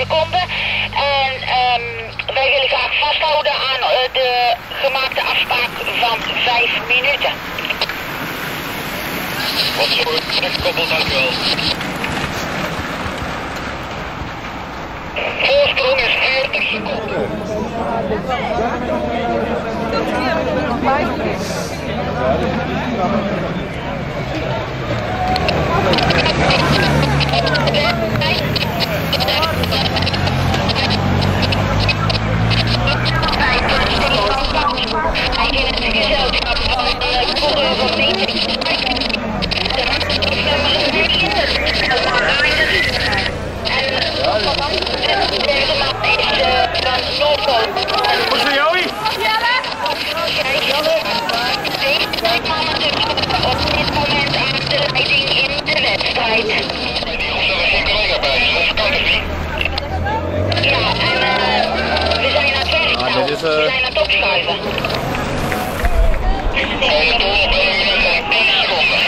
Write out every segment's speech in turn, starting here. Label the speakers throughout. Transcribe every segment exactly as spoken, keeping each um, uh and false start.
Speaker 1: seconden. En um, wij willen graag vasthouden aan uh, de gemaakte afspraak van vijf minuten.
Speaker 2: Wat zo, terugkoppel, dankjewel. Voorsprong is veertig seconden.
Speaker 1: In het gezelschap van de coureur van Meetex. En de derde man is van Noordpool.
Speaker 3: Wat is voor jou?
Speaker 1: Wij kwamen dus op dit moment aan de leiding in de wedstrijd.
Speaker 2: Die hoeft er geen collega bij, dus dat kan dus niet.
Speaker 1: Ja, en uh, we zijn aan het werk nou. We zijn aan het opschuiven.
Speaker 2: Komen door op één minuut en tien seconden.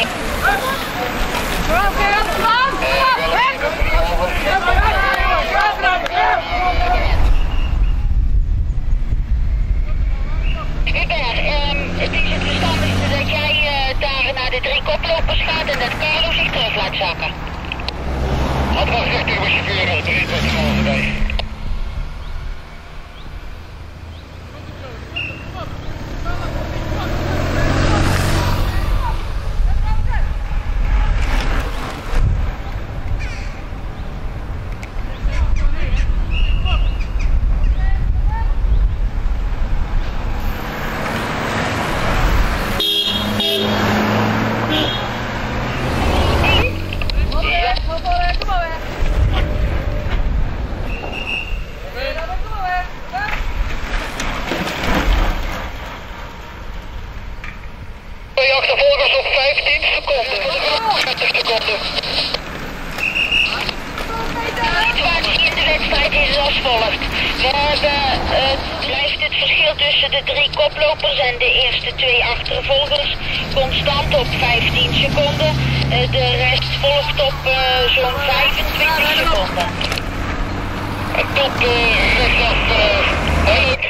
Speaker 1: Hubert, um, het is het verstandigste dat jij uh, daar naar de drie koplopers gaat en dat Carlo zich terug laat zakken.
Speaker 2: Had wel gezegd tegen mijn chauffeur, er is wat iemand erbij. Achtervolgers op vijftien seconden. twintig seconden.
Speaker 1: De situatie in de wedstrijd is als volgt. We hebben, uh, blijft het verschil tussen de drie koplopers en de eerste twee achtervolgers constant op vijftien seconden. Uh, de rest volgt op uh, zo'n vijfentwintig seconden.
Speaker 2: En tot uh, rechtsaf uh, duidelijk.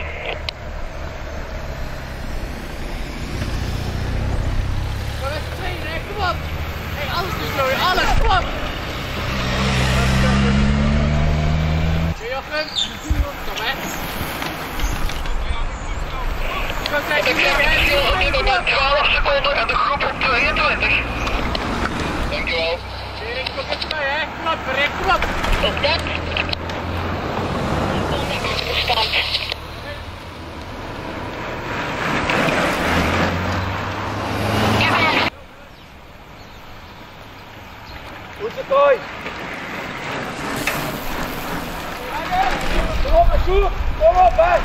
Speaker 3: Alles is mooi, alles, kom op! Jochen, kom hè!
Speaker 2: Ik zeg het verschil op dit moment twaalf seconden en de groep op tweeëntwintig. Dankjewel.
Speaker 3: Erik, kom even bij hè, kom op, Rick, kom op!
Speaker 1: Ook dat. Onder achterstand.
Speaker 3: Goed zo, Toy! Kom op, Sjoerd! Kom op, hè!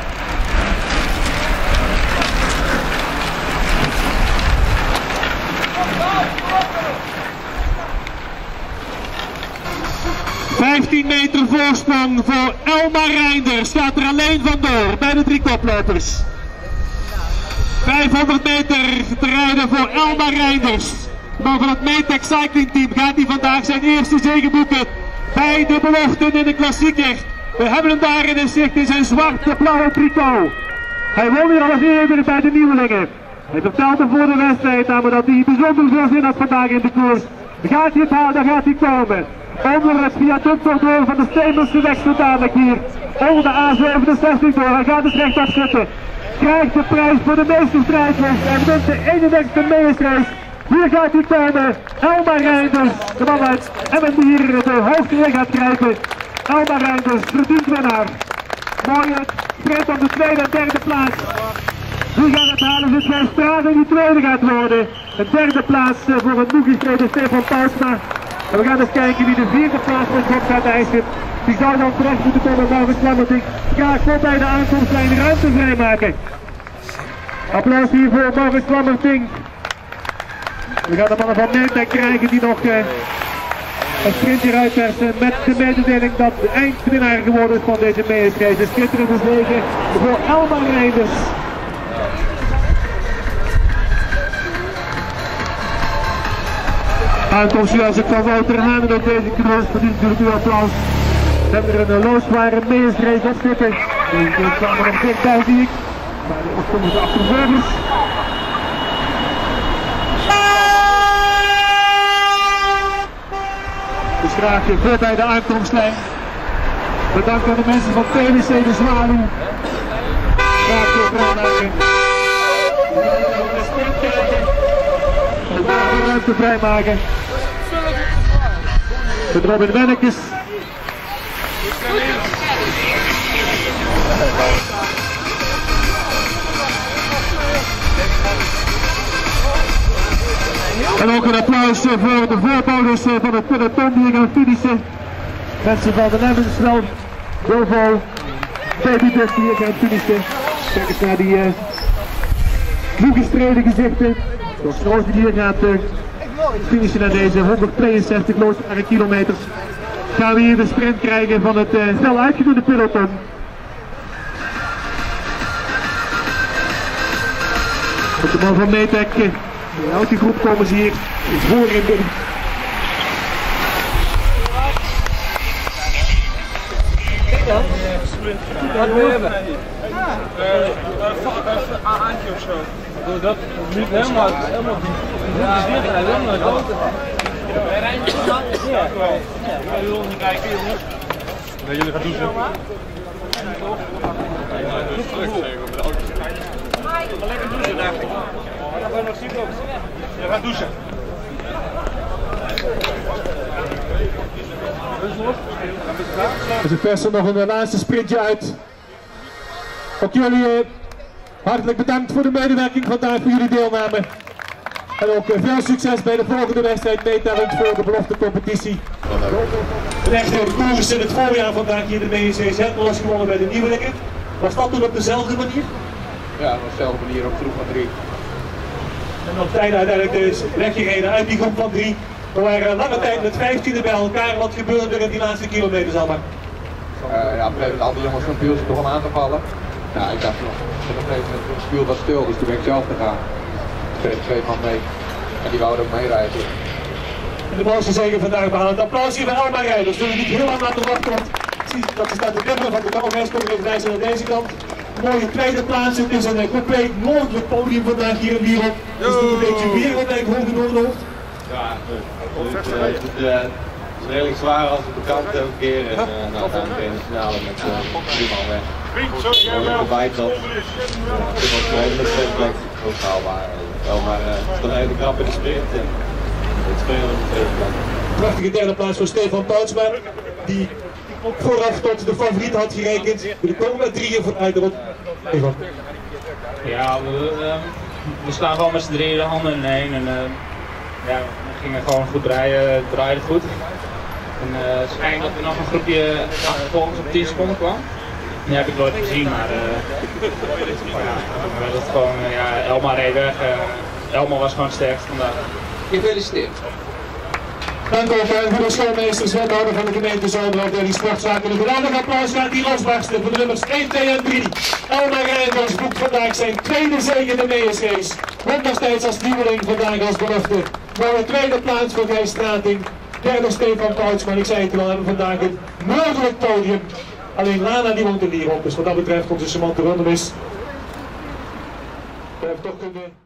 Speaker 4: vijftien meter voorsprong voor Elmar Reinders. Staat er alleen vandoor bij de drie koplopers. vijfhonderd meter te rijden voor Elmar Reinders. Maar van het Meetex Cycling Team gaat hij vandaag zijn eerste zege boeken bij de beloften in de klassieker. We hebben hem daar in het zicht in zijn zwarte-blauwe tricot. Hij won hier al eens eerder bij de nieuwelingen. Hij vertelde voor de wedstrijd namelijk dat hij bijzonder veel zin had vandaag in de koers. Gaat hij het halen, dan gaat hij komen. Onder het viaduct door van de Steenbelse weg zo dadelijk hier. Onder de A zevenenzestig door, hij gaat het recht afzetten. Krijgt de prijs voor de meeste strijders en wint de eenendertigste meestrace. Hier gaat hij komen, Elmar Reinders, de man uit Emmen die hier de hoogte in gaat krijgen. Elmar Reinders, verdiend winnaar. Mooi strijd op de tweede en derde plaats. Wie gaat het halen? Zit zijn Strade die tweede gaat worden. De derde plaats voor het boekiestreden Stefan Pauwsma. En we gaan eens kijken wie de vierde plaats met Job gaat eisen. Die zou dan terecht moeten komen, Maurits Lammertink. Graag voor bij de aankomstlijn ruimte vrijmaken. Applaus hier voor Maurits Lammertink. We gaan de mannen van Meetex krijgen die nog uh, een sprintje uitpersen met de mededeling dat de eindwinnaar geworden is van deze meestrijd. De schitterende zege voor Elmar Reinders. Aankomst als ik van Wouter Haan op deze kruis verdient natuurlijk uw applaus. We hebben er een loodspare meestersrace op zitten. Die kwamen er nog dichtbij, zie ik. Maar de opkomende achtervolgers. Dus graag voor bij de aankomstlijn. Bedankt aan de mensen van P W C de Zwaluw. Graag weer vrijmaken. De ruimte vrijmaken. Met Robin Wennekes. En ook een applaus voor de voorbouwers van het peloton die gaan finishen. Mensen van de Lemmensveld, Volvo, Babybus die gaan finishen. Kijk eens naar die uh, gestreden gezichten. Zoals Roos die hier gaat uh, finishen naar deze honderdtweeënzestig loodspare kilometers. Gaan we hier de sprint krijgen van het uh, snel uitgedoende peloton. Met de man van Metec, uh, uit die groep komen ze hier voorin binnen.
Speaker 3: Wat wil je hebben? Even A eentje of zo. Dat niet helemaal, helemaal dicht. Ja, helemaal dood. Wij rijden het aan. Ja, ik wil niet kijken, jongens. Dat jullie gaan douchen. Lekker douchen, dacht ik. Dan gaan we nog zien ook. Je gaat douchen.
Speaker 4: Dus er persen nog een laatste sprintje uit. Ook jullie uh, hartelijk bedankt voor de medewerking vandaag, voor jullie deelname. En ook uh, veel succes bij de volgende wedstrijd meetalent voor de belofte competitie. Een echte koers in het voorjaar vandaag hier in de M C Z was gewonnen bij de Nieuwelijke. Was dat toen op dezelfde manier?
Speaker 2: Ja, op dezelfde manier op groep van drie.
Speaker 4: En op tijd uiteindelijk dus weggereden uit die groep van drie. We waren lange tijd met vijftiende bij elkaar. Wat gebeurde er in die laatste kilometers allemaal?
Speaker 2: Uh, ja, op een gegeven moment andere jongens van Piel toch om aan te vallen. Nou, ik dacht nog, op een gegeven moment het Piel was stil, dus toen ben ik zelf gegaan. Toen kreeg ik twee man mee en die wouden ook meereizen.
Speaker 4: En de mooiste zegen vandaag behaald. Applaus hier bij Elma rijders. Zullen we niet heel lang laten wachten, want zie dat ze staat te dribbelen van de Kalverheidsconferentie aan deze kant. Mooie tweede plaats, het is een compleet mogelijk podium vandaag hier in Wierop. Dus het is een beetje wereldwijd hoog in Noorderhoofd.
Speaker 5: Ja, het, uh, het, uh, het is redelijk zwaar als het bekant elke keer en uh, nou gaan we in de finale met uh, drie man weg. Mooi bijt dat. Het was een hele tweede plek ook haalbaar. Wel, maar uh, het is dan even knap in de sprint en het springen op de tweede plek.
Speaker 4: Prachtige derde plaats voor Stefan Poutsma, die ook vooraf tot de favoriet had gerekend. Er komen met drieën vooruit erop. Even.
Speaker 6: Ja, we, uh, we staan gewoon met z'n drieën de handen in één en uh, ja, we gingen gewoon goed rijden, het draaide goed. En uh, het schijnt dat er nog een groepje achtervolgens op tien seconden kwam. Die heb ik nooit gezien, maar uh, ja, we het gewoon, uh, ja, Elma reed weg. Uh, Elma was gewoon sterkst vandaag.
Speaker 5: Gefeliciteerd.
Speaker 4: Dank ook aan de schoolmeesters, wethouder van de gemeente Zomerhoofd en die sportzaken. Een geweldig applaus gaat die losbarsten voor de nummers één, twee en drie. Elma Rijnders boekt vandaag zijn tweede zege in de meestersrace. Won nog steeds als nieuweling vandaag als belofte. Mooie tweede plaats voor Gijs Strating. Derde Stefan Poutsma, ik zei het al, hebben vandaag een mogelijk podium. Alleen Lana die woont er hier op, dus wat dat betreft onze Samantha Rundemis. We hebben toch kunnen...